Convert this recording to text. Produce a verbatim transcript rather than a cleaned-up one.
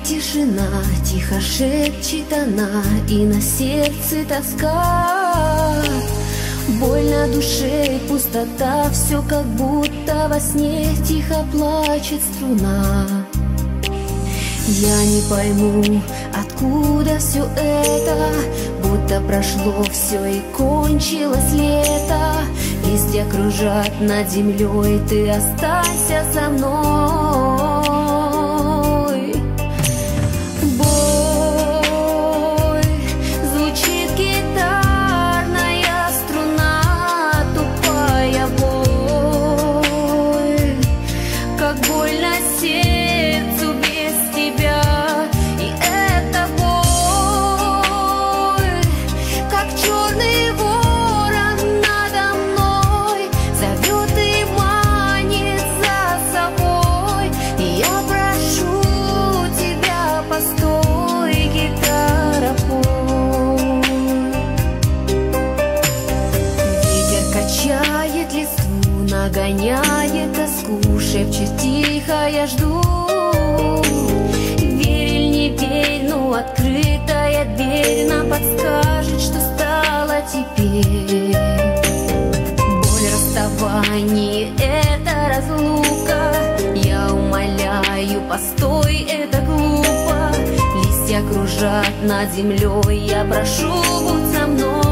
тишина, тихо шепчет она, и на сердце тоска. Боль на душе, пустота, все как будто во сне, тихо плачет струна. Я не пойму, откуда все это, будто прошло все и кончилось лето. Листья кружат над землей, ты останься со мной. Боль, звучит гитарная струна, тупая боль, как больно сердцу без тебя. И эта боль, как черный ворон надо мной, зовет и манит за собой. И я прошу тебя, постой, гитара, пой. Ветер качает листву, нагоняет тоску, шепчет тихо, я жду. Верь или не верь, но открытая дверь нам подскажет, что стало теперь. Боль расставания — это разлука. Я умоляю, постой, это глупо. Листья кружат над землей, я прошу, будь со мной.